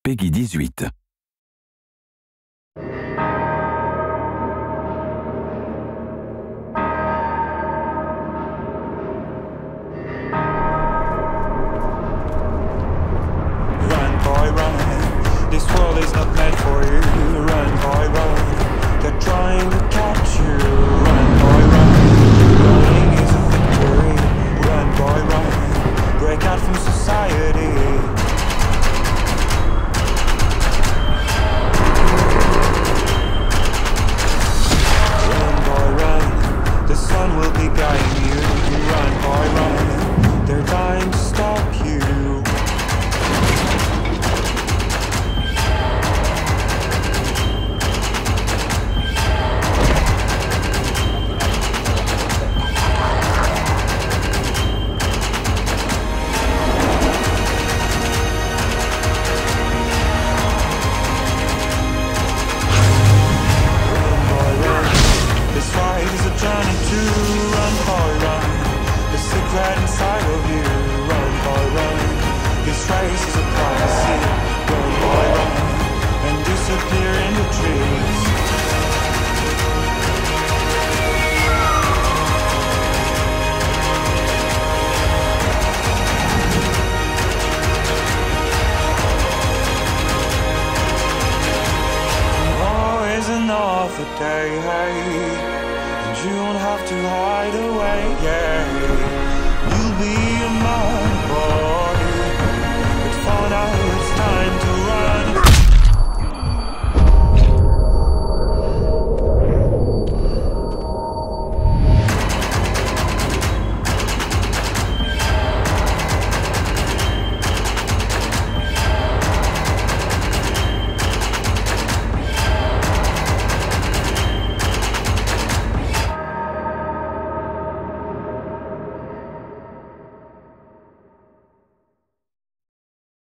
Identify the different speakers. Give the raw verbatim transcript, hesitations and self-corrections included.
Speaker 1: Peggy dix-huit.
Speaker 2: This world is not meant for you. Run, boy, run. They're trying to catch you. Run, boy, run. Running is a victory. Run, boy, run. Break out from society. Run, boy, run. The sun will be guiding you. Run, boy, run. They're dying to stop you. Right inside of you, run, boy, run. This race is a prophecy. Run, boy, run, and disappear in the trees. Tomorrow is another day, hey, and you don't have to hide away, yeah. You'll be